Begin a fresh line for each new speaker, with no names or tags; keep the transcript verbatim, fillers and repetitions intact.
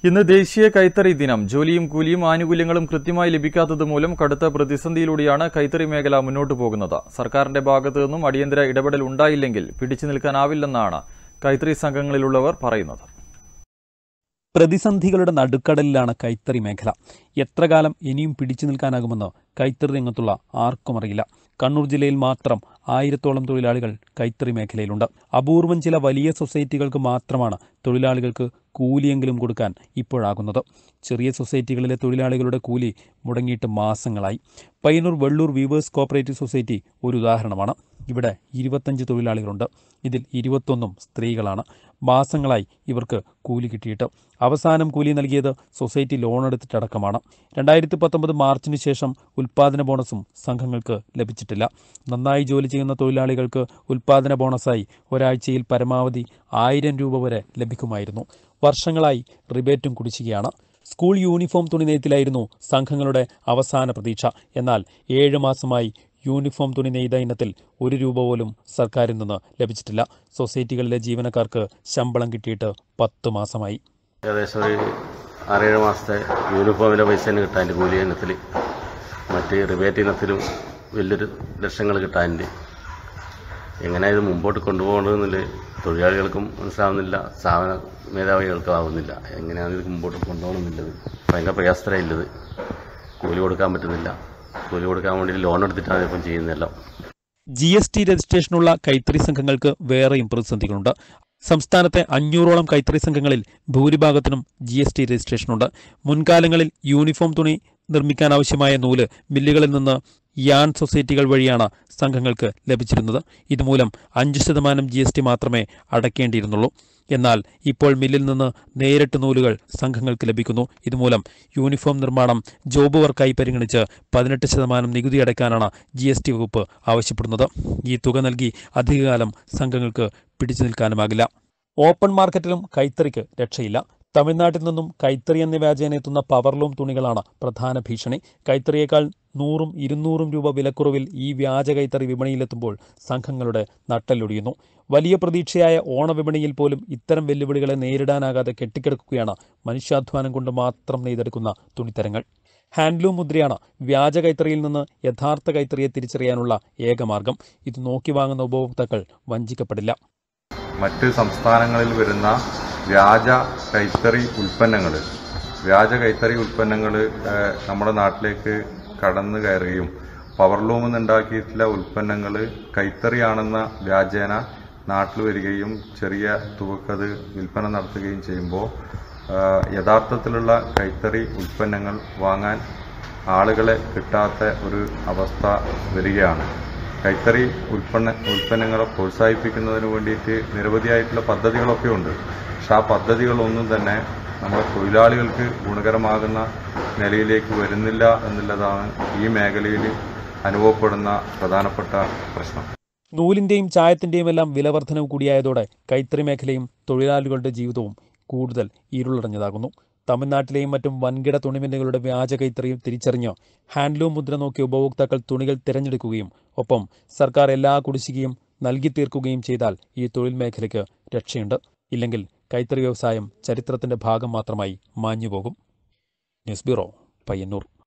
ഇന്ന് ദേശീയ കൈത്തറി ദിനം. ജോലിയും കൂലിയും ആനുകൂല്യങ്ങളും കൃത്യമായി ലഭിക്കാത്തതുമൂലം കടുത്ത പ്രതിസന്ധിയിലൂടെയാണ് കൈത്തറി മേഖല മുന്നോട്ടു പോകുന്നത്. സർക്കാരിന്റെ ഭാഗത്തു നിന്നും അടിയന്തര ഇടപെടൽ ഉണ്ടായില്ലെങ്കിൽ പിടിച്ചു നിൽക്കാനാവില്ലെന്നാണ് കൈത്തറി സംഘങ്ങളിലുള്ളവർ പറയുന്നത്.
പ്രതിസന്ധികളുടെ നടുക്കടലിലാണ് കൈത്തറി മേഖല. എത്ര കാലം ഇനിയും പിടിച്ചു നിൽക്കാനാകുമെന്ന് കൈത്തറി രംഗത്തുള്ള ആർക്കും അറിയില്ല. കണ്ണൂർ ജില്ലയിൽ മാത്രം ആയിരത്തോളം തൊഴിലാളികൾ കൈത്തറി മേഖലയിലുണ്ട്. അപൂർവം ചില വലിയ സൊസൈറ്റികൾക്ക് മാത്രമാണ് തൊഴിലാളികൾക്ക് കൂലിയെങ്കിലും കൊടുക്കാൻ ഇപ്പോഴാകുന്നത്. ചെറിയ സൊസൈറ്റികളിലെ തൊഴിലാളികളുടെ കൂലി മുടങ്ങിയിട്ട് മാസങ്ങളായി. Payyanur Vellur weavers cooperative society ഒരു ഉദാഹരണമാണ്. ഇവിടെ ഇരുപത്തഞ്ച് തൊഴിലാളികളുണ്ട്. ഇതിൽ ഇരുപത്തൊന്നും സ്ത്രീകളാണ്. മാസങ്ങളായി ഇവർക്ക് കൂലി കിട്ടിയിട്ട്. അവസാനം കൂലി നൽകിയത് സൊസൈറ്റി ലോൺ എടുത്തിട്ടടക്കമാണ്. രണ്ടായിരത്തി പത്തൊമ്പത് മാർച്ചിന് ശേഷം ഉൽപ്പാദന ബോണസും സംഘങ്ങൾക്ക് ലഭിച്ചിട്ടില്ല. നന്നായി ജോലി ചെയ്യുന്ന തൊഴിലാളികൾക്ക് ഉൽപ്പാദന ബോണസായി ഒരാഴ്ചയിൽ പരമാവധി ആയിരം രൂപ വരെ ലഭിക്കുമായിരുന്നു. വർഷങ്ങളായി റിബേറ്റും കുടിശ്ശികയാണ്. സ്കൂൾ യൂണിഫോം തുണി നെയ്ത്തിലായിരുന്നു സംഘങ്ങളുടെ അവസാന പ്രതീക്ഷ. എന്നാൽ ഏഴ് മാസമായി യൂണിഫോം തുണി നെയ്ത ഇനത്തിൽ ഒരു രൂപ പോലും സർക്കാരിൽ നിന്ന് ലഭിച്ചിട്ടില്ല. സൊസൈറ്റികളിലെ ജീവനക്കാർക്ക് ശമ്പളം കിട്ടിയിട്ട് പത്ത് മാസമായി.
ഏകദേശം ഒരു ആറേഴ് മാസത്തെ യൂണിഫോമിൻ്റെ പൈസ തന്നെ കിട്ടാൻ്റെ കൂലി ഇനത്തിൽ, മറ്റ് റിബേറ്റ് ഇനത്തിലും വലിയൊരു ലക്ഷങ്ങൾ കിട്ടാനുണ്ട്. എങ്ങനെ ഇത് മുമ്പോട്ട് കൊണ്ടുപോകണമെന്നില്ല തൊഴിലാളികൾക്കും മനസ്സിലാവുന്നില്ല, സ്ഥാപന മേധാവികൾക്കും ആവുന്നില്ല. എങ്ങനെയാണ് ഇത് മുമ്പോട്ട് കൊണ്ടുപോകണമെന്നുള്ളത് ഭയങ്കര പ്രയാസത്തിലായില്ലത്. കൂലി കൊടുക്കാൻ പറ്റുന്നില്ല. കൂലി കൊടുക്കാൻ വേണ്ടി ലോൺ എടുത്തിട്ടാണ് ഇപ്പം ചെയ്യുന്നതെല്ലാം.
ജി എസ് ടി രജിസ്ട്രേഷനുള്ള കൈത്തറി സംഘങ്ങൾക്ക് വേറെയും പ്രതിസന്ധികളുണ്ട്. സംസ്ഥാനത്തെ അഞ്ഞൂറോളം കൈത്തറി സംഘങ്ങളിൽ ഭൂരിഭാഗത്തിനും ജി എസ് ടി രജിസ്ട്രേഷനുണ്ട്. മുൻകാലങ്ങളിൽ യൂണിഫോം തുണി നിർമ്മിക്കാനാവശ്യമായ നൂല് മില്ലുകളിൽ നിന്ന് യാൺ സൊസൈറ്റികൾ വഴിയാണ് സംഘങ്ങൾക്ക് ലഭിച്ചിരുന്നത്. ഇതുമൂലം അഞ്ച് ശതമാനം ജി എസ് ടി മാത്രമേ അടയ്ക്കേണ്ടിയിരുന്നുള്ളൂ. എന്നാൽ ഇപ്പോൾ മില്ലിൽ നിന്ന് നേരിട്ട് നൂലുകൾ സംഘങ്ങൾക്ക് ലഭിക്കുന്നു. ഇതുമൂലം യൂണിഫോം നിർമ്മാണം ജോബ് വർക്കായി പരിഗണിച്ച് പതിനെട്ട് ശതമാനം നികുതി അടയ്ക്കാനാണ് ജി എസ് ടി വകുപ്പ് ആവശ്യപ്പെടുന്നത്. ഈ തുക നൽകി അധികകാലം സംഘങ്ങൾക്ക് പിടിച്ചു നിൽക്കാനുമാകില്ല. ഓപ്പൺ മാർക്കറ്റിലും കൈത്തറിക്ക് രക്ഷയില്ല. തമിഴ്നാട്ടിൽ നിന്നും കൈത്തറി എന്ന വ്യാജേന എത്തുന്ന പവർലൂം തുണികളാണ് പ്രധാന ഭീഷണി. കൈത്തറിയേക്കാൾ നൂറും ഇരുന്നൂറും രൂപ വിലക്കുറവിൽ ഈ വ്യാജ കൈത്തറി വിപണിയിലെത്തുമ്പോൾ സംഘങ്ങളുടെ നട്ടെല്ലൊടിയുന്നു. വലിയ പ്രതീക്ഷയായ ഓണവിപണിയിൽ പോലും ഇത്തരം വെല്ലുവിളികളെ നേരിടാനാകാതെ കെട്ടിക്കിടക്കുകയാണ് മനുഷ്യാധ്വാനം കൊണ്ട് മാത്രം നെയ്തെടുക്കുന്ന തുണിത്തരങ്ങൾ. ഹാൻഡ്ലൂം മുദ്രയാണ് വ്യാജ കൈത്തറിയിൽ നിന്ന് യഥാർത്ഥ കൈത്തറിയെ തിരിച്ചറിയാനുള്ള ഏകമാർഗം. ഇത് നോക്കി വാങ്ങുന്ന ഉപഭോക്താക്കൾ വഞ്ചിക്കപ്പെടില്ല.
മറ്റ് സംസ്ഥാനങ്ങളിൽ വരുന്ന വ്യാജ കൈത്തറി ഉൽപ്പന്നങ്ങൾ വ്യാജ കൈത്തറി ഉൽപ്പന്നങ്ങൾ നമ്മുടെ നാട്ടിലേക്ക് കടന്നു കയറുകയും പവർലൂമിൽ നിന്നുണ്ടാക്കിയിട്ടുള്ള ഉൽപ്പന്നങ്ങൾ കൈത്തറിയാണെന്ന വ്യാജേന നാട്ടിൽ വരികയും ചെറിയ തുകക്കത് വിൽപ്പന നടത്തുകയും ചെയ്യുമ്പോൾ യഥാർത്ഥത്തിലുള്ള കൈത്തറി ഉൽപ്പന്നങ്ങൾ വാങ്ങാൻ ആളുകളെ കിട്ടാത്ത ഒരു അവസ്ഥ വരികയാണ്. കൈത്തറി ഉൽപ്പന്ന ഉൽപ്പന്നങ്ങളെ പ്രോത്സാഹിപ്പിക്കുന്നതിന് വേണ്ടിയിട്ട് നിരവധിയായിട്ടുള്ള പദ്ധതികളൊക്കെ ഉണ്ട്. പക്ഷെ ആ പദ്ധതികളൊന്നും തന്നെ നമ്മുടെ തൊഴിലാളികൾക്ക് ഗുണകരമാകുന്ന നിലയിലേക്ക് വരുന്നില്ല എന്നുള്ളതാണ് ഈ മേഖലയിൽ അനുഭവപ്പെടുന്ന പ്രധാനപ്പെട്ട പ്രശ്നം.
നൂലിന്റെയും ചായത്തിന്റെയും എല്ലാം വിലവർധനവ് കൂടിയായതോടെ കൈത്തറി മേഖലയും തൊഴിലാളികളുടെ ജീവിതവും കൂടുതൽ ഇരുളടഞ്ഞതാകുന്നു. തമിഴ്നാട്ടിലെയും മറ്റും വൻകിട തുണിമില്ലുകളുടെ വ്യാജ കൈത്തറിയും തിരിച്ചറിഞ്ഞ് ഹാൻഡ്ലൂം മുദ്ര നോക്കിയ ഉപഭോക്താക്കൾ തുണികൾ തിരഞ്ഞെടുക്കുകയും ഒപ്പം സർക്കാർ എല്ലാ കുടിശ്ശികയും നൽകി തീർക്കുകയും ചെയ്താൽ ഈ തൊഴിൽ മേഖലയ്ക്ക് രക്ഷയുണ്ട്. ഇല്ലെങ്കിൽ കൈത്തറി വ്യവസായം ചരിത്രത്തിന്റെ ഭാഗം മാത്രമായി മാഞ്ഞുപോകും. News bureau, Payyanur.